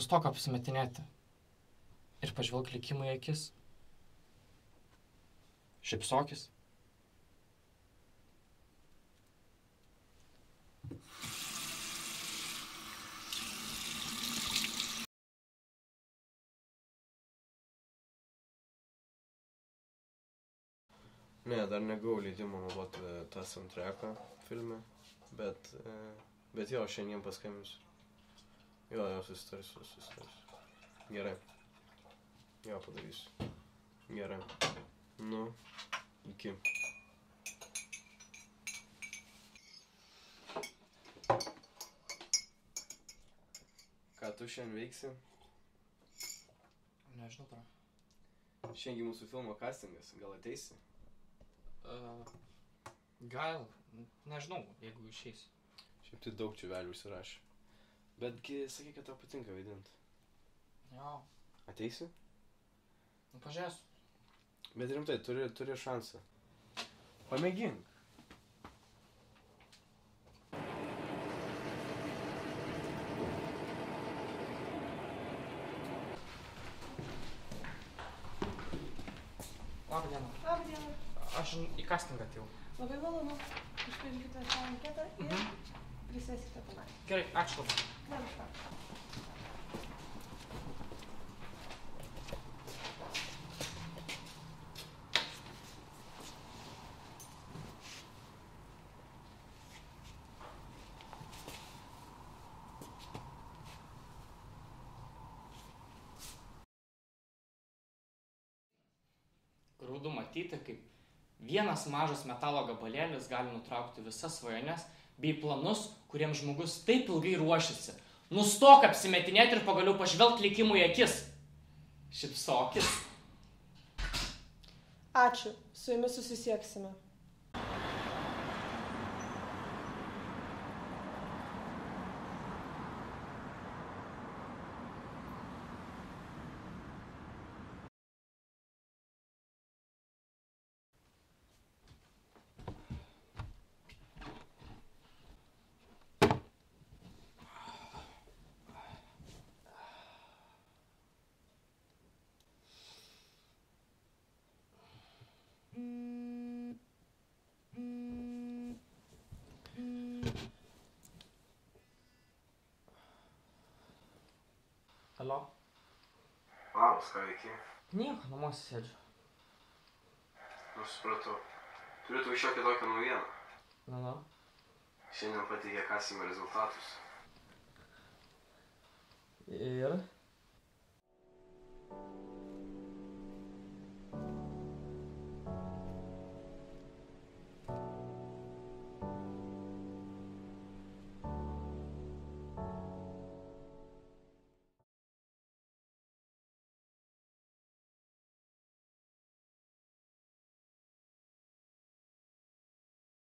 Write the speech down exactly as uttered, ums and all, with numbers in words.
Nustok apsimetinėti. Ir pažvelk likimui į akis. Šypsokis. Ne, dar negavau leidimo naudoti tą soundtracką filme, bet, bet jo, šiandien paskambinsiu. Jo, jo, susitarsiu, susitarsiu. Gerai. Jo, padarysiu. Gerai. Nu, iki. Ką tu šiandien veiksi? Nežinau, pra. Šiandien mūsų filmo castingas, gal ateisi? Uh, gal, nežinau, jeigu išeisi. Šiaip tai daug čiuvelių užsirašė. Betgi, sakai, kad tau patinka vaidinti. Jo. Ateisi? Nu, pažiūrėsiu. Bet rimtai, turi, turi šansą. Pamėgink. Labą dieną. Labą dieną. Aš į castingą atėjau. Labai malonu. Užpildykite tą anketą ir Mhm. prisėskite tenai. Gerai, ačiū labai. Na, už ką. Graudu matyti, kaip vienas mažas metalo gabalėlis gali nutraukti visas svajones bei planus, kuriems žmogus taip ilgai ruošiasi. Nustok apsimetinėti ir pagaliau pažvelk likimui į akis. Šypsokis. Ačiū. Su jumis susisieksime. Alio? Labas, ką veiki? Nieko, namuose sėdžiu. Nu, supratau. Turiu tau šiokią tokią naujieną. Na, na. Šiandien pateikė castingo rezultatus. Ir?